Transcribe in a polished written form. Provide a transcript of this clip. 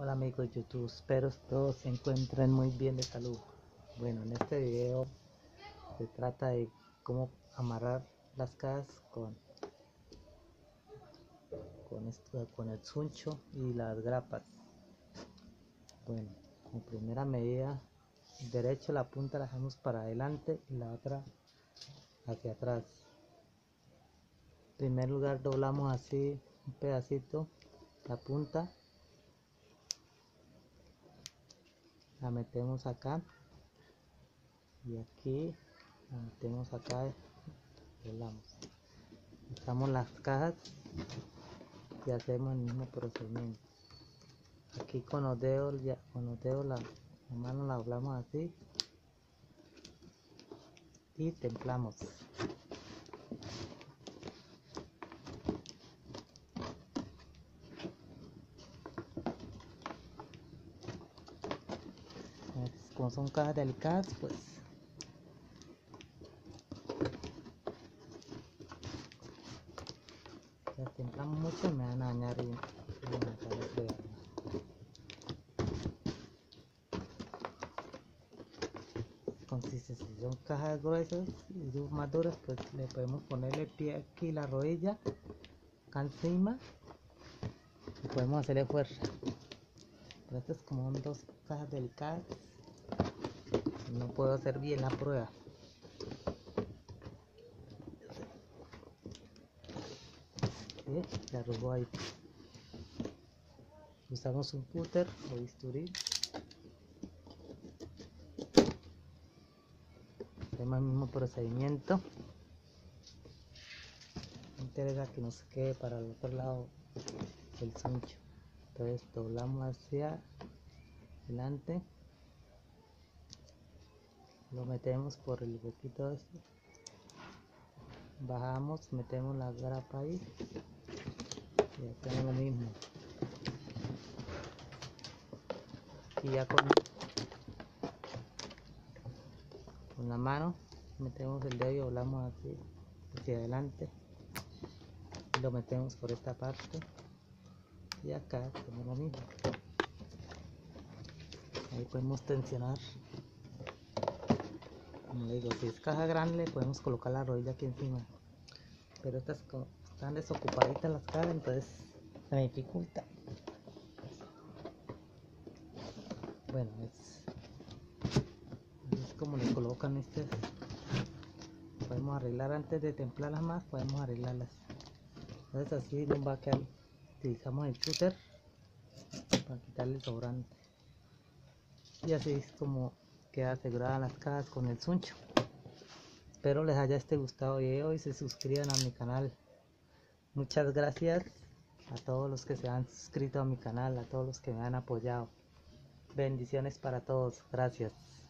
Hola amigos de YouTube, espero todos se encuentren muy bien de salud. Bueno, en este video se trata de cómo amarrar las cajas con el suncho y las grapas. Bueno, en primera medida, derecho la punta la dejamos para adelante y la otra hacia atrás. En primer lugar doblamos así un pedacito la punta, la metemos acá y aquí la metemos acá y doblamos. Usamos las cajas y hacemos el mismo procedimiento. Aquí con los dedos, la mano la doblamos así y templamos. Como son cajas delicadas, pues las templamos mucho y me van a dañar y consiste, si son cajas gruesas y más duras, pues le podemos poner el pie aquí, la rodilla acá encima y podemos hacerle fuerza. Pero estas como son dos cajas delicadas, no puedo hacer bien la prueba. ¿Sí? Se arrugó ahí. Usamos un cúter o bisturí. Hacemos el mismo procedimiento. Me interesa que nos quede para el otro lado el suncho. Entonces doblamos hacia adelante, lo metemos por el huequito este, bajamos, metemos la grapa ahí y hacemos lo mismo. Y ya con la mano metemos el dedo y doblamos así hacia adelante y lo metemos por esta parte y acá hacemos lo mismo. Ahí podemos tensionar. Como le digo, si es caja grande podemos colocar la rodilla aquí encima, pero estas están desocupaditas las cajas, entonces se me dificulta. Bueno, es como le colocan estas. Podemos arreglar antes de templarlas más, podemos arreglarlas. Entonces así nos va a quedar. Utilizamos el cúter para quitarle el sobrante y así es como queda asegurada las cajas con el suncho. Espero les haya gustado el video y se suscriban a mi canal. Muchas gracias a todos los que se han suscrito a mi canal, a todos los que me han apoyado. Bendiciones para todos. Gracias.